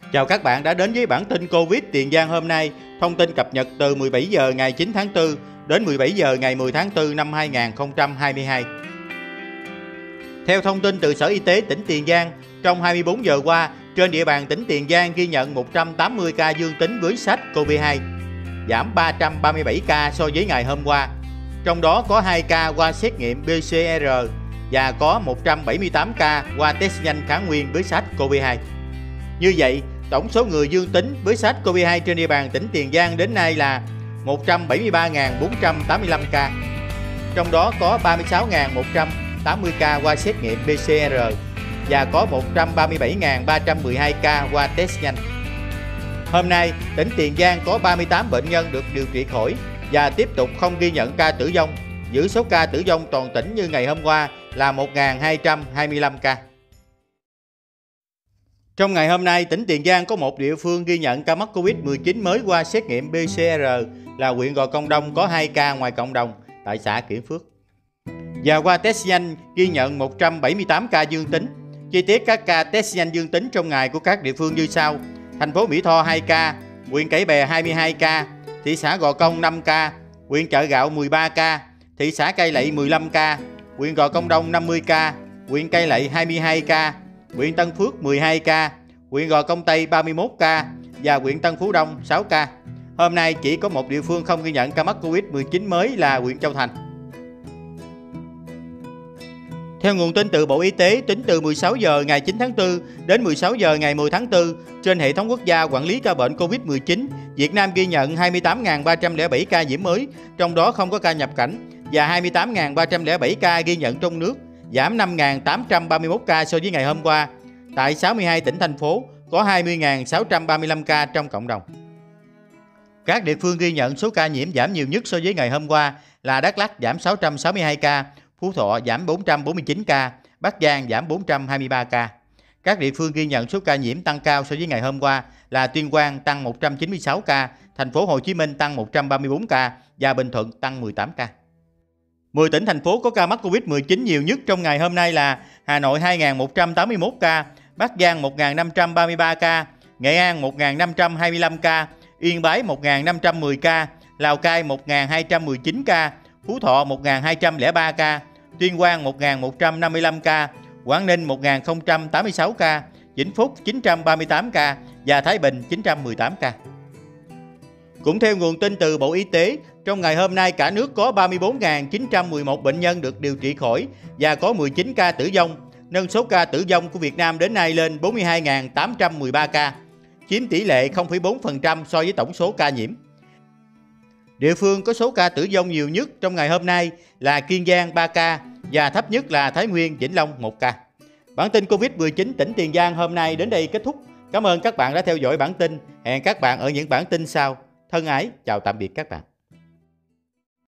Chào các bạn đã đến với bản tin Covid Tiền Giang hôm nay. Thông tin cập nhật từ 17 giờ ngày 9 tháng 4 đến 17 giờ ngày 10 tháng 4 năm 2022. Theo thông tin từ Sở Y tế tỉnh Tiền Giang, trong 24 giờ qua, trên địa bàn tỉnh Tiền Giang ghi nhận 180 ca dương tính với SARS-CoV-2, giảm 337 ca so với ngày hôm qua. Trong đó có 2 ca qua xét nghiệm PCR và có 178 ca qua test nhanh kháng nguyên với SARS-CoV-2. Như vậy, tổng số người dương tính với SARS-CoV-2 trên địa bàn tỉnh Tiền Giang đến nay là 173.485 ca. Trong đó có 36.180 ca qua xét nghiệm PCR và có 137.312 ca qua test nhanh. Hôm nay, tỉnh Tiền Giang có 38 bệnh nhân được điều trị khỏi và tiếp tục không ghi nhận ca tử vong, giữ số ca tử vong toàn tỉnh như ngày hôm qua là 1.225 ca. Trong ngày hôm nay, tỉnh Tiền Giang có một địa phương ghi nhận ca mắc Covid-19 mới qua xét nghiệm PCR là huyện Gò Công Đông có 2 ca ngoài cộng đồng tại xã Kiển Phước. Và qua test nhanh ghi nhận 178 ca dương tính. Chi tiết các ca test nhanh dương tính trong ngày của các địa phương như sau: thành phố Mỹ Tho 2 ca, huyện Cái Bè 22 ca, thị xã Gò Công 5 ca, huyện Chợ Gạo 13 ca, thị xã Cai Lậy 15 ca, huyện Gò Công Đông 50 ca, huyện Cai Lậy 22 ca, huyện Tân Phước 12 ca, huyện Gò Công Tây 31 ca và huyện Tân Phú Đông 6 ca. Hôm nay chỉ có một địa phương không ghi nhận ca mắc Covid-19 mới là huyện Châu Thành. Theo nguồn tin từ Bộ Y tế, tính từ 16 giờ ngày 9 tháng 4 đến 16 giờ ngày 10 tháng 4, trên hệ thống quốc gia quản lý ca bệnh Covid-19, Việt Nam ghi nhận 28.307 ca nhiễm mới, trong đó không có ca nhập cảnh, và 28.307 ca ghi nhận trong nước, giảm 5.831 ca so với ngày hôm qua. Tại 62 tỉnh, thành phố có 20.635 ca trong cộng đồng. Các địa phương ghi nhận số ca nhiễm giảm nhiều nhất so với ngày hôm qua là Đắk Lắk giảm 662 ca, Phú Thọ giảm 449 ca, Bắc Giang giảm 423 ca. Các địa phương ghi nhận số ca nhiễm tăng cao so với ngày hôm qua là Tuyên Quang tăng 196 ca, Thành phố Hồ Chí Minh tăng 134 ca và Bình Thuận tăng 18 ca. 10 tỉnh, thành phố có ca mắc Covid-19 nhiều nhất trong ngày hôm nay là Hà Nội 2.181 ca, Bắc Giang 1.533 ca, Nghệ An 1.525 ca, Yên Bái 1.510 ca, Lào Cai 1.219 ca, Phú Thọ 1.203 ca, Tuyên Quang 1.155 ca, Quảng Ninh 1.086 ca, Vĩnh Phúc 938 ca và Thái Bình 918 ca. Cũng theo nguồn tin từ Bộ Y tế, trong ngày hôm nay cả nước có 34.911 bệnh nhân được điều trị khỏi và có 19 ca tử vong, nâng số ca tử vong của Việt Nam đến nay lên 42.813 ca, chiếm tỷ lệ 0,4% so với tổng số ca nhiễm. Địa phương có số ca tử vong nhiều nhất trong ngày hôm nay là Kiên Giang 3 ca và thấp nhất là Thái Nguyên, Vĩnh Long 1 ca. Bản tin Covid-19 tỉnh Tiền Giang hôm nay đến đây kết thúc. Cảm ơn các bạn đã theo dõi bản tin. Hẹn các bạn ở những bản tin sau. Thân ái, chào tạm biệt các bạn.